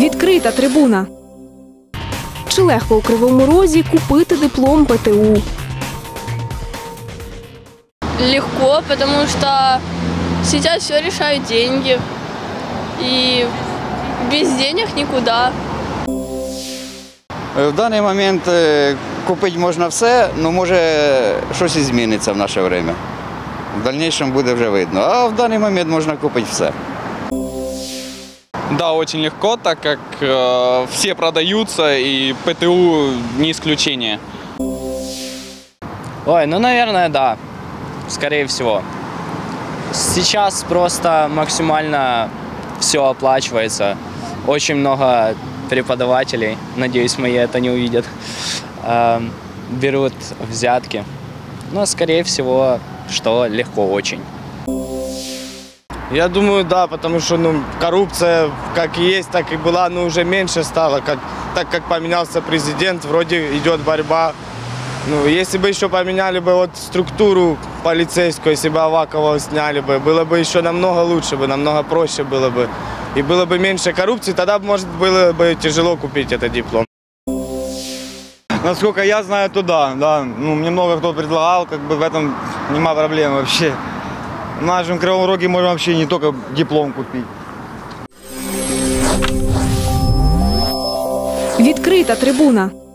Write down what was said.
Відкрита трибуна. Чи легко у Кривому Розі купити диплом ПТУ? Легко, потому что сейчас все решают деньги. И без денег никуда. В даний момент купити можна все, але може щось і зміниться в наше час. В дальнейшем буде вже видно. А в даний момент можна купити все. Да, очень легко, так как все продаются, и ПТУ не исключение. Ой, ну, наверное, да. Скорее всего. Сейчас просто максимально все оплачивается. Очень много преподавателей, надеюсь, мои это не увидят, берут взятки. Но, скорее всего, что легко очень. Я думаю, да, потому что коррупция как есть, так и была, но уже меньше стало. Так как поменялся президент, вроде идет борьба. Если бы еще поменяли бы вот структуру полицейскую, если бы Авакова сняли бы, было бы еще намного лучше, намного проще было бы. И было бы меньше коррупции, тогда, может, было бы тяжело купить этот диплом. Насколько я знаю, то да. Мне много кто предлагал, в этом нема проблем вообще. В нашем Кривом Роге можно вообще не только диплом купить. Відкрита трибуна.